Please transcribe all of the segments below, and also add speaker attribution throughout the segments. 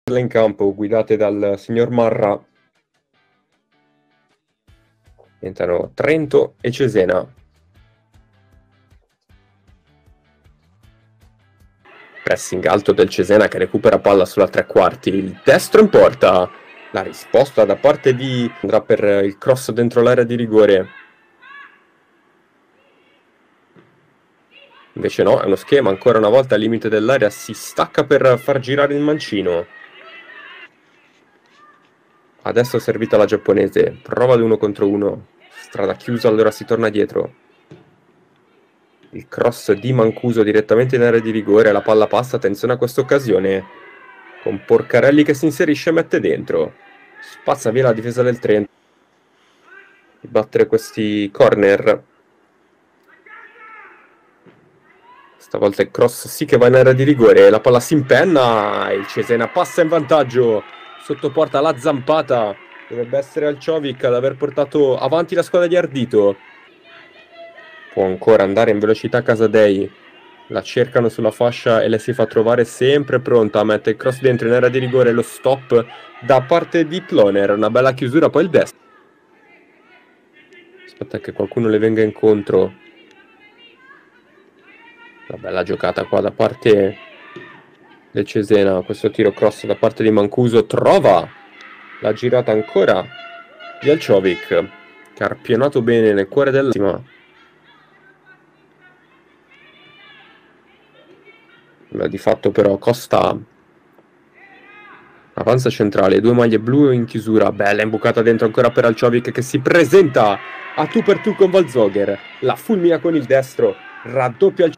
Speaker 1: in campo guidate dal signor Marra. Diventano Trento e Cesena. Pressing alto del Cesena che recupera palla sulla tre quarti. Il destro in porta. La risposta da parte di andrà per il cross dentro l'area di rigore. Invece no, è uno schema. Ancora una volta al limite dell'area. Si stacca per far girare il mancino. Adesso è servita la giapponese. Prova di 1 contro 1. Strada chiusa, allora si torna dietro. Il cross di Mancuso direttamente in area di rigore. La palla passa, attenzione a questa occasione. Con Porcarelli che si inserisce e mette dentro. Spazza via la difesa del Trento. Di battere questi corner. Stavolta il cross sì che va in area di rigore. La palla si impenna. Il Cesena passa in vantaggio. Sotto porta la zampata. Dovrebbe essere Alciovic ad aver portato avanti la squadra di Ardito. Può ancora andare in velocità Casadei. La cercano sulla fascia e le si fa trovare sempre pronta. Mette il cross dentro in area di rigore. Lo stop da parte di Ploner. Una bella chiusura. Poi il destro. Aspetta che qualcuno le venga incontro. Una bella giocata qua da parte del Cesena. Questo tiro cross da parte di Mancuso. Trova la girata ancora di Alciovic. Carpionato bene nel cuore dell'ultima. Di fatto però Costa avanza centrale, 2 maglie blu in chiusura, bella imbucata dentro ancora per Alciovic che si presenta a tu per tu con Valzogher, la fulmina con il destro, raddoppia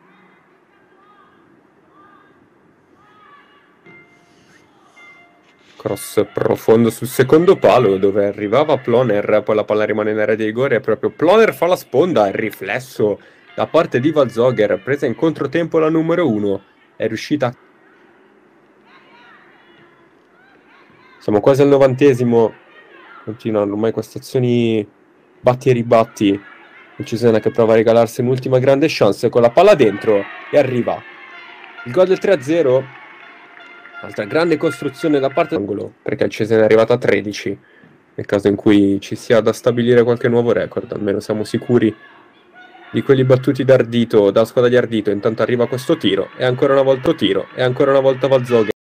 Speaker 1: cross profondo sul secondo palo dove arrivava Ploner, poi la palla rimane in area di rigore e proprio Ploner fa la sponda, il riflesso da parte di Valzogher, presa in controtempo la numero 1, è riuscita. Siamo quasi al 90esimo, continuano ormai queste azioni batti e ribatti. Il Cesena che prova a regalarsi un'ultima grande chance con la palla dentro e arriva il gol del 3-0. Altra grande costruzione da parte dell'angolo, perché il Cesena è arrivato a 13. Nel caso in cui ci sia da stabilire qualche nuovo record, almeno siamo sicuri di quelli battuti da Ardito, dalla squadra di Ardito. Intanto arriva questo tiro, e ancora una volta Valzogher.